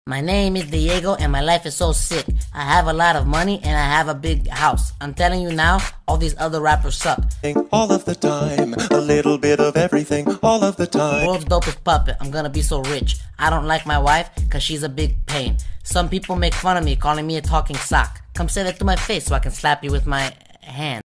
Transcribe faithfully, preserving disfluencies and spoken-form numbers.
My name is Diego and my life is so sick. I have a lot of money and I have a big house. I'm telling you now, all these other rappers suck. All of the time, a little bit of everything, all of the time. World's dopest puppet, I'm gonna be so rich. I don't like my wife, cause she's a big pain. Some people make fun of me, calling me a talking sock. Come say that to my face so I can slap you with my hand.